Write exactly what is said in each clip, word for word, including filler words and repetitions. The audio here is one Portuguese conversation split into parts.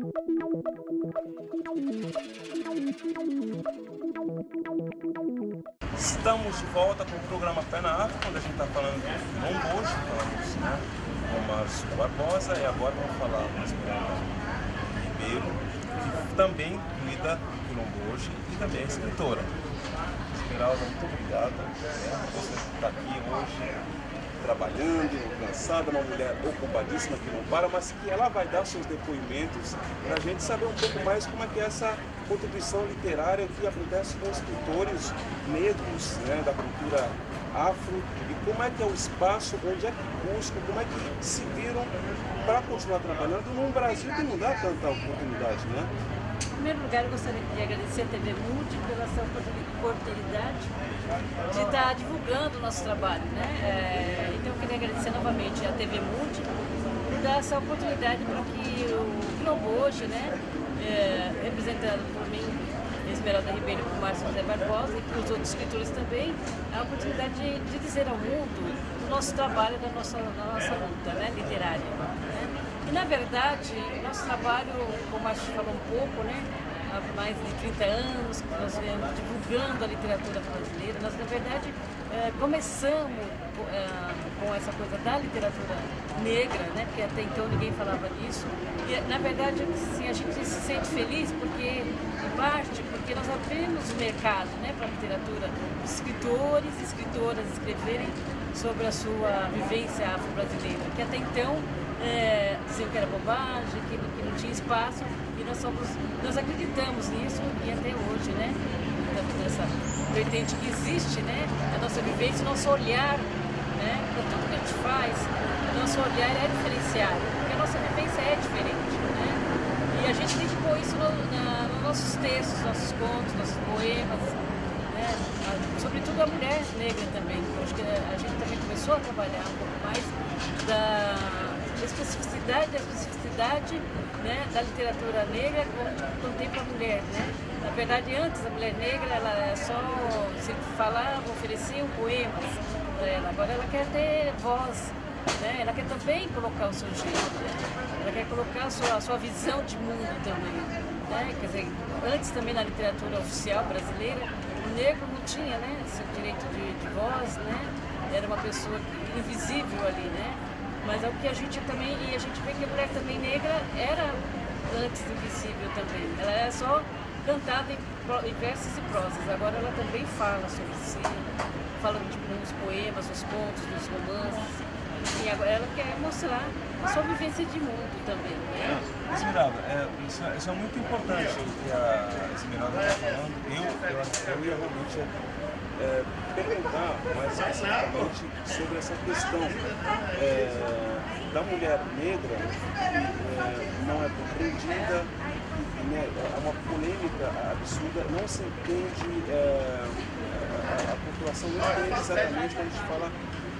Estamos de volta com o programa Pé na África, onde a gente está falando de Quilombojo, falamos, né, com o Márcio Barbosa, e agora vamos falar com a Esmeralda Ribeiro, que também cuida do Quilombojo e também é escritora. Esmeralda, muito obrigado, né, por você estar aqui hoje, trabalhando, cansada, uma mulher ocupadíssima que não para, mas que ela vai dar seus depoimentos para a gente saber um pouco mais como é que é essa contribuição literária que acontece com escritores negros, né, da cultura afro, e como é que é o espaço, onde é que buscam, como é que se viram para continuar trabalhando num Brasil que não dá tanta oportunidade, né? Em primeiro lugar, eu gostaria de agradecer a T V Mude pela sua oportunidade de estar divulgando o nosso trabalho, né? É, então, eu queria agradecer novamente a T V Mude por dar essa oportunidade para que o Quilombojo, né, é, representado por mim, Esmeralda Ribeiro, por Márcio José Barbosa e por os outros escritores também, a oportunidade de, de dizer ao mundo o nosso trabalho, da nossa, da nossa luta, né, literária. Né? E, na verdade, nosso trabalho, como a gente falou um pouco, né, há mais de trinta anos, nós viemos divulgando a literatura brasileira. Nós, na verdade, é, começamos é, com essa coisa da literatura negra, né, porque até então ninguém falava disso. E, na verdade, assim, a gente se sente feliz porque, em parte, porque nós abrimos o mercado, né, para a literatura, escritores e escritoras escreverem sobre a sua vivência afro-brasileira, que até então é, diziam que era bobagem, que, que não tinha espaço, e nós, somos, nós acreditamos nisso, e até hoje, né, nessa vertente que existe, né, a nossa vivência, o nosso olhar, né, para tudo que a gente faz, o nosso olhar é diferenciado, porque a nossa vivência é diferente, né, e a gente tem que pôr isso no, na, nos nossos textos, nossos contos, nossos poemas, né, a, sobretudo a mulher negra também. Eu acho que a, a gente também começou a trabalhar um pouco mais da especificidade, da especificidade, né, da literatura negra quando contempla a mulher, né? Na verdade, antes a mulher negra, ela só se falava, ofereciam poemas para ela. Agora ela quer ter voz, né? Ela quer também colocar o seu jeito, né? Ela quer colocar a sua, a sua visão de mundo também, né? Quer dizer, antes também na literatura oficial brasileira, o negro não tinha, né, esse direito de, de voz, né? Era uma pessoa invisível ali, né? Mas é o que a gente também, e a gente vê que a mulher também negra era antes invisível também. Ela era só cantada em, em versos e prosas. Agora ela também fala sobre si, fala tipo, nos poemas, nos contos, nos romances. E agora ela quer mostrar a sua vivência de mundo também, né? Esmeralda, é, isso, é, isso é muito importante o que a Esmeralda está falando. Eu, eu, eu ia realmente é, perguntar mais especificamente sobre essa questão é, da mulher negra que é, não é compreendida, né, é uma polêmica absurda, não se entende, é, a, a população não entende exatamente quando a gente fala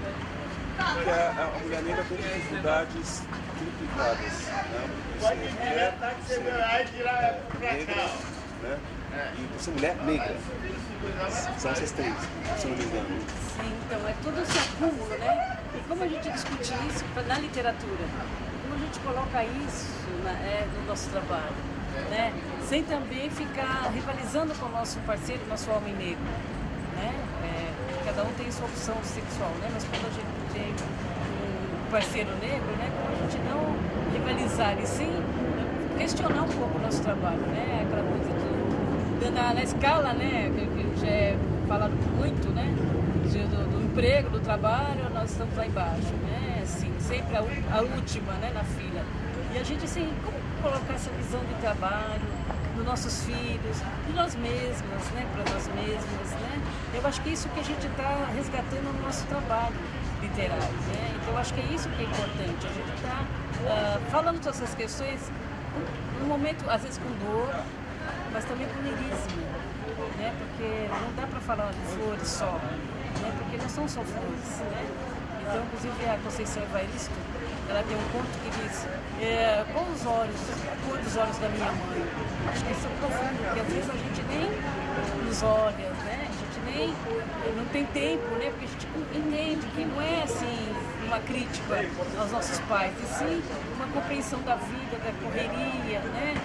que a, a mulher negra tem dificuldades triplicadas, né? Por ser mulher, por ser é, negra, né? E por ser mulher negra. São essas três, se eu não me engano. Sim, então é tudo esse acúmulo, né? E como a gente discute isso na literatura? Como a gente coloca isso na, é, no nosso trabalho, né? Sem também ficar rivalizando com o nosso parceiro, nosso homem negro, né? É, cada um tem sua opção sexual, né? Mas quando a gente tem um parceiro negro, né? Como a gente não rivalizar e sim questionar um pouco o nosso trabalho, né? Aquela coisa de, na, na escala, né? Que já é falado muito, né? Do, do emprego, do trabalho, nós estamos lá embaixo, né? Assim, sempre a, a última, né? Na fila. E a gente, assim, como colocar essa visão de trabalho dos nossos filhos, de nós mesmas, né? Para nós mesmas, né? Eu acho que é isso que a gente está resgatando no nosso trabalho literário, né? Então eu acho que é isso que é importante. A gente está uh, falando dessas questões num momento, às vezes com dor, mas também com lirismo, né? Porque não dá para falar de flores só, né? Porque não são só flores, né? Então, inclusive, a Conceição Evaristo, ela tem um conto que diz é, com os olhos, a cor dos olhos da minha mãe. Acho que isso é profundo, porque às vezes a gente nem nos olha, né? A gente nem não tem tempo, né? Porque a gente entende que não é assim uma crítica aos nossos pais, e sim uma compreensão da vida, da correria, né?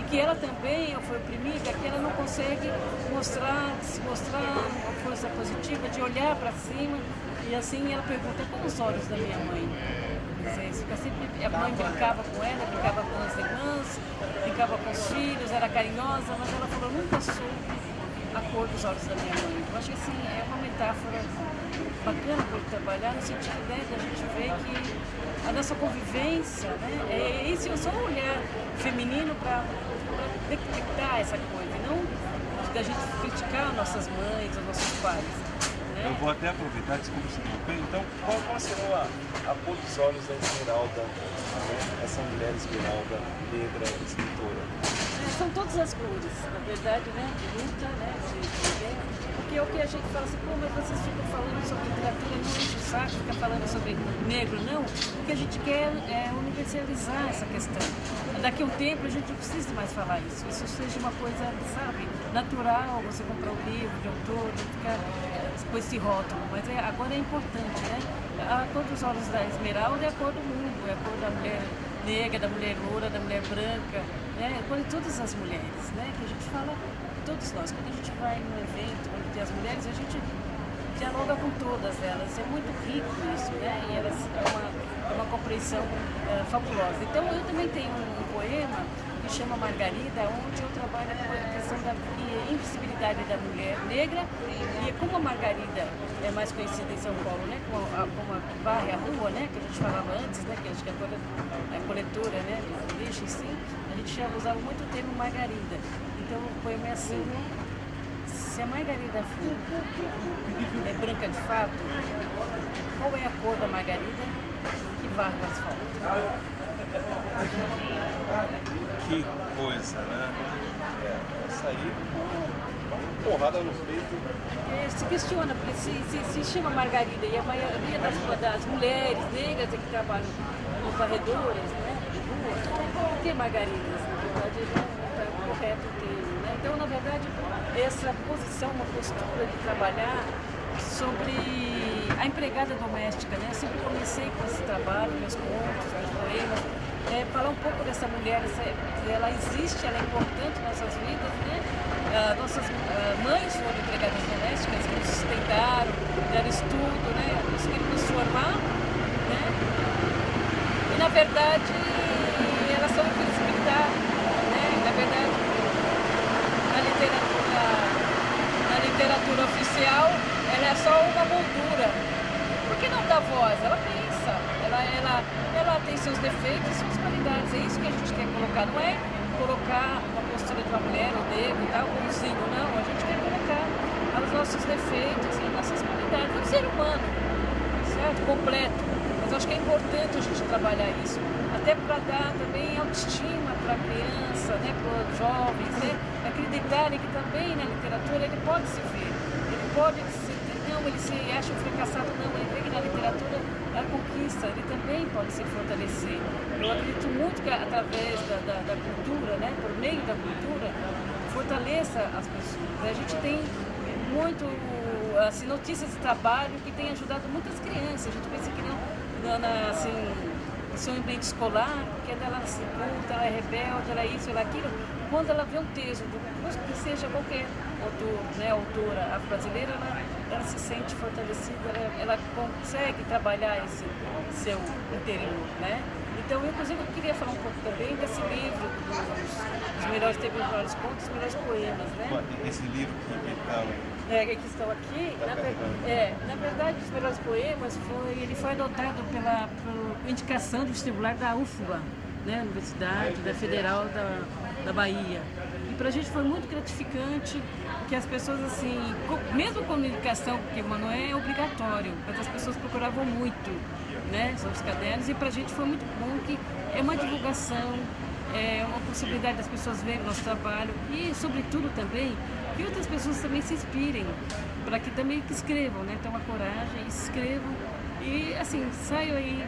que ela também foi oprimida, que ela não consegue mostrar, se mostrar uma força positiva, de olhar para cima, e assim ela pergunta, como os olhos da minha mãe? Quer dizer, sempre, a mãe brincava com ela, brincava com as irmãs, brincava com os filhos, era carinhosa, mas ela falou, nunca soube a cor dos olhos da minha mãe. Eu acho que assim, é uma metáfora bacana para trabalhar, no sentido, né, da gente ver que a nossa convivência, né, é esse só um olhar feminino para detectar essa coisa, e não da gente criticar nossas mães ou nossos pais. Né? Eu vou até aproveitar, desculpa se interromper, então qual, qual será a, a cor dos olhos da Esmeralda, né? Essa mulher Esmeralda, negra, escritora? É, são todas as cores, na verdade, né, de luta, né, de, de guerra, porque é o que a gente fala assim, pô, mas vocês ficam falando sobre literatura, não enche o saco, fica falando sobre negro, não, o que a gente quer é universalizar essa questão. Daqui a um tempo a gente não precisa mais falar isso, isso seja uma coisa, sabe, natural, você comprar um livro de autor, ficar com esse rótulo, mas é, agora é importante, né, a cor dos olhos da Esmeralda é a cor do mundo, é a cor da mulher negra, da mulher loura, da mulher branca, né? Quando todas as mulheres, né? Que a gente fala, todos nós, quando a gente vai num evento, quando tem as mulheres, a gente dialoga com todas elas, é muito rico isso, né? E elas é uma, é uma compreensão é, fabulosa. Então eu também tenho um, um poema que chama Margarida, onde eu trabalho com a questão da invisibilidade da mulher negra, e como a Margarida é mais conhecida em São Paulo, né, como a, como a varre a rua, né, que a gente falava antes, né, que acho que agora é coletora, né, de lixo, sim, a gente já usava muito o termo Margarida. Então o poema é assim, se a Margarida for é branca de fato, qual é a cor da Margarida que varre o asfalto? Que coisa, né? É, essa aí, uma porrada no peito. É, se questiona, porque se, se, se chama Margarida e a maioria das, das mulheres negras que trabalham nos corredores, né, de rua, por que Margaridas? Na verdade, não está correto o termo, né? Então, na verdade, essa posição, uma postura de trabalhar sobre a empregada doméstica, né? Eu sempre comecei com esse trabalho, meus contos, meus poemas, é, falar um pouco dessa mulher, essa, ela existe, ela é importante nas nossas vidas, né? Ah, nossas ah, mães foram empregadas domésticas que nos sustentaram, deram estudo, né? Conseguiram nos formar, né? E na verdade elas são invisibilidade, né? Na verdade, na literatura, na literatura oficial, ela é só uma moldura. Por que não dá voz? Ela pensa, ela, ela, ela tem seus defeitos e suas qualidades. É isso que a gente quer colocar, não é colocar uma postura de uma mulher, ou negro e tal, bonzinho, não. A gente quer colocar os nossos defeitos e as nossas qualidades. É um ser humano, certo? Completo. Mas eu acho que é importante a gente trabalhar isso, até para dar também autoestima para a criança, né, para os jovens, né, acreditarem que também na literatura ele pode se ver, ele pode se, não, ele se acha um fracassado, não, ele vê que na literatura a conquista, ele também pode se fortalecer. Eu acredito muito que através da, da, da cultura, né, por meio da cultura, fortaleça as pessoas. A gente tem muito assim, notícias de trabalho que tem ajudado muitas crianças. A gente pensa que não, na, assim, no seu ambiente escolar, porque ela se culta, ela é rebelde, ela é isso, ela é aquilo. Quando ela vê um texto, que seja qualquer autor, né, autora afro-brasileira, ela, ela se sente fortalecida, ela, ela consegue trabalhar esse seu interior, né? Então, eu, inclusive, eu queria falar um pouco também desse livro, dos, dos melhores, teve os melhores contos, os melhores poemas, né? Esse livro que está... É, que estão aqui, na, ver, é, na verdade, os melhores poemas, foi, ele foi adotado pela, pela indicação do vestibular da U F B A, né, Universidade da Federal da, da Bahia. E para a gente foi muito gratificante que as pessoas, assim, mesmo com comunicação, porque não é obrigatório, mas as pessoas procuravam muito, né, sobre os cadernos, e para a gente foi muito bom que é uma divulgação, é uma possibilidade das pessoas verem o nosso trabalho e, sobretudo, também que outras pessoas também se inspirem, para que também que escrevam, né, tenham uma coragem, escrevam e, assim, saiam aí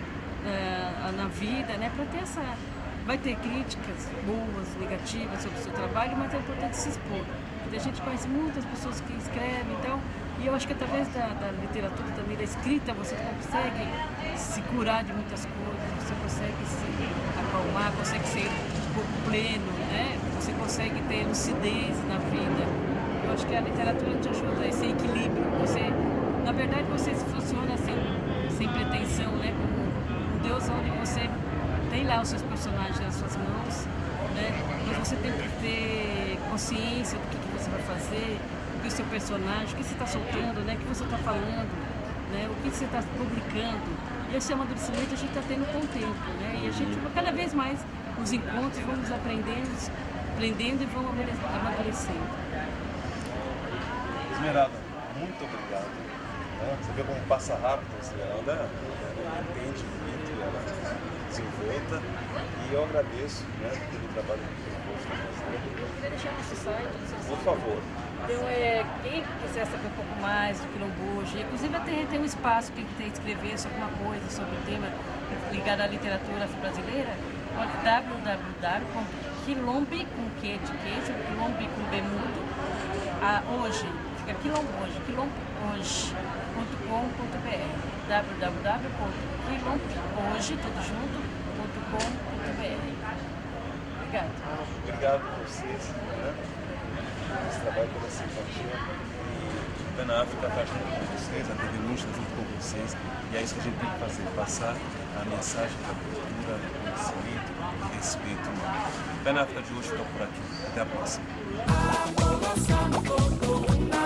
uh, na vida, né, para ter essa... Vai ter críticas boas, negativas sobre o seu trabalho, mas é importante se expor. Porque a gente conhece muitas pessoas que escrevem, então, e eu acho que através da, da literatura também, da escrita, você consegue se curar de muitas coisas, você consegue se acalmar, consegue ser um pouco pleno, né? Você consegue ter lucidez na vida. Eu acho que a literatura te ajuda a esse equilíbrio. Você, na verdade, você funciona sem, sem pretensão, né? Como um Deus onde você tem lá os seus personagens nas suas mãos, né? Mas você tem que ter consciência do que, que você vai fazer, do que o seu personagem, o que você está soltando, né? O que você está falando, né? O que você está publicando. E esse amadurecimento a gente está tendo com o tempo, né? E a gente, cada vez mais, os encontros, vamos aprendendo, aprendendo e vamos amadurecendo. Esmeralda, muito obrigado. Você vê como passa rápido, a Esmeralda, ela entende muito, ela é desenvolta, e eu agradeço, né, pelo trabalho que você está fazendo. Eu queria deixar nosso site, por favor. Então, é, quem quiser saber um pouco mais do Quilombo hoje, inclusive tem, tem um espaço que tem que escrever sobre alguma coisa, sobre o tema ligado à literatura brasileira, w w w ponto quilombe com Q de queijo, quilombe com B mudo, a, hoje, fica quilombo hoje, quilombo hoje ponto com ponto b r, w w w ponto quilombo hoje, tudo junto, ponto com ponto b r. Obrigado. Obrigado a vocês, né? Esse trabalho pela simpatia, e Pena África faz junto com vocês, a T V Multi está junto com vocês, e é isso que a gente tem que fazer, passar a mensagem da cultura, do conhecimento, do respeito humano. Pena África de hoje fica por aqui. Até a próxima.